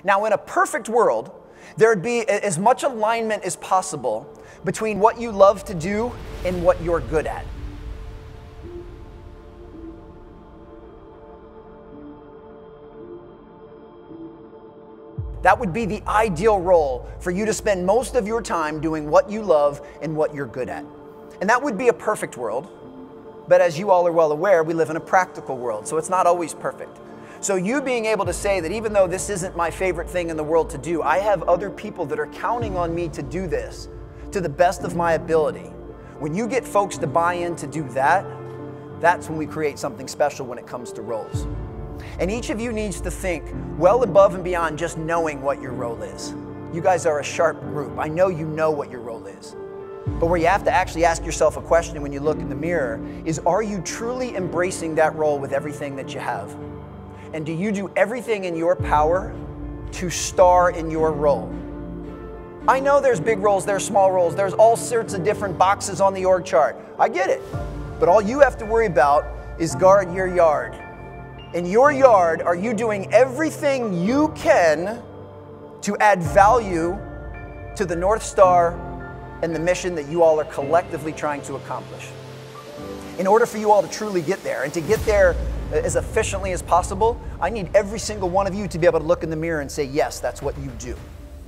Now, in a perfect world, there would be as much alignment as possible between what you love to do and what you're good at. That would be the ideal role for you to spend most of your time doing what you love and what you're good at. And that would be a perfect world. But as you all are well aware, we live in a practical world, so it's not always perfect. So you being able to say that even though this isn't my favorite thing in the world to do, I have other people that are counting on me to do this to the best of my ability. When you get folks to buy in to do that, that's when we create something special when it comes to roles. And each of you needs to think well above and beyond just knowing what your role is. You guys are a sharp group. I know you know what your role is. But where you have to actually ask yourself a question when you look in the mirror is, are you truly embracing that role with everything that you have? And do you do everything in your power to star in your role? I know there's big roles, there's small roles, there's all sorts of different boxes on the org chart. I get it. But all you have to worry about is guard your yard. In your yard, are you doing everything you can to add value to the North Star and the mission that you all are collectively trying to accomplish? In order for you all to truly get there, and to get there as efficiently as possible, I need every single one of you to be able to look in the mirror and say, yes, that's what you do.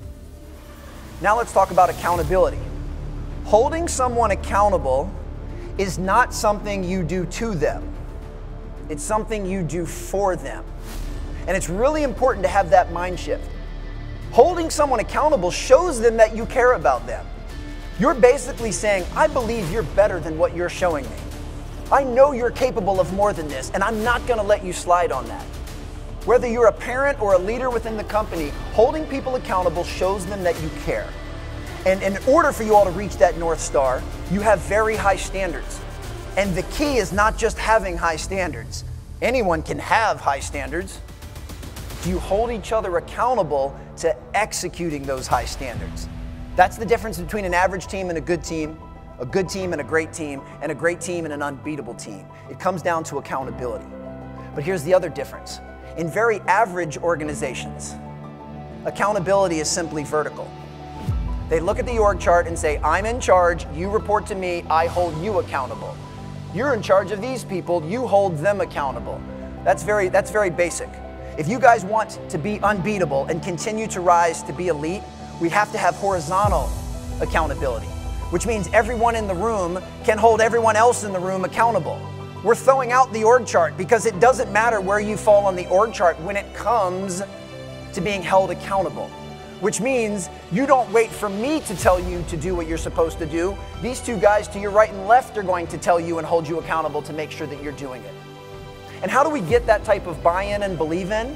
Now let's talk about accountability. Holding someone accountable is not something you do to them. It's something you do for them. And it's really important to have that mind shift. Holding someone accountable shows them that you care about them. You're basically saying, I believe you're better than what you're showing me. I know you're capable of more than this, and I'm not going to let you slide on that. Whether you're a parent or a leader within the company, holding people accountable shows them that you care. And in order for you all to reach that North Star, you have very high standards. And the key is not just having high standards. Anyone can have high standards. Do you hold each other accountable to executing those high standards? That's the difference between an average team and a good team and a great team, and a great team and an unbeatable team. It comes down to accountability. But here's the other difference. In very average organizations, accountability is simply vertical. They look at the org chart and say, I'm in charge, you report to me, I hold you accountable. You're in charge of these people, you hold them accountable. That's very basic. If you guys want to be unbeatable and continue to rise to be elite, we have to have horizontal accountability, which means everyone in the room can hold everyone else in the room accountable. We're throwing out the org chart because it doesn't matter where you fall on the org chart when it comes to being held accountable. Which means you don't wait for me to tell you to do what you're supposed to do. These two guys to your right and left are going to tell you and hold you accountable to make sure that you're doing it. And how do we get that type of buy-in and believe in?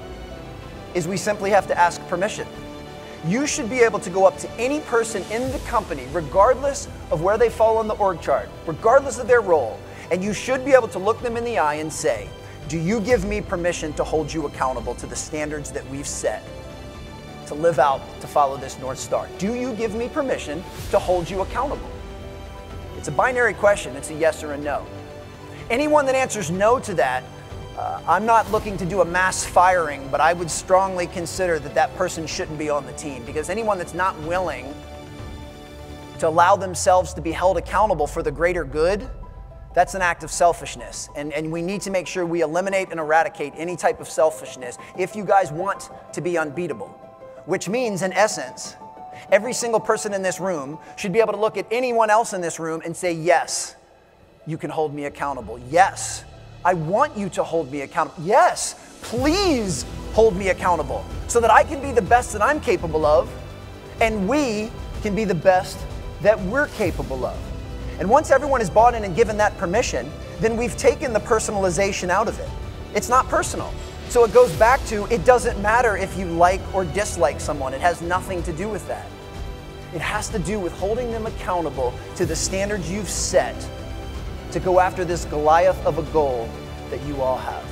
Is we simply have to ask permission. You should be able to go up to any person in the company, regardless of where they fall on the org chart, regardless of their role, and you should be able to look them in the eye and say, do you give me permission to hold you accountable to the standards that we've set? To live out, to follow this North Star. Do you give me permission to hold you accountable? It's a binary question. It's a yes or a no. Anyone that answers no to that, I'm not looking to do a mass firing, but I would strongly consider that that person shouldn't be on the team, because anyone that's not willing to allow themselves to be held accountable for the greater good, that's an act of selfishness. And we need to make sure we eliminate and eradicate any type of selfishness if you guys want to be unbeatable. Which means, in essence, every single person in this room should be able to look at anyone else in this room and say, yes, you can hold me accountable. Yes, I want you to hold me accountable. Yes, please hold me accountable so that I can be the best that I'm capable of, and we can be the best that we're capable of. And once everyone is bought in and given that permission, then we've taken the personalization out of it. It's not personal. So it goes back to, it doesn't matter if you like or dislike someone. It has nothing to do with that. It has to do with holding them accountable to the standards you've set to go after this Goliath of a goal that you all have.